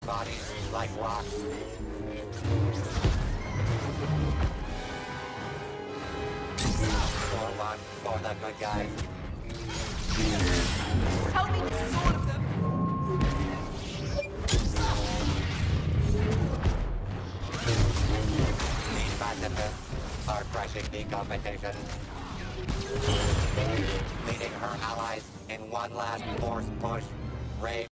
bodies like rocks. For one, for the good guys. Tell me this is all of them. These pacifists are crushing the competition. Leading her allies in one last forced push. Ray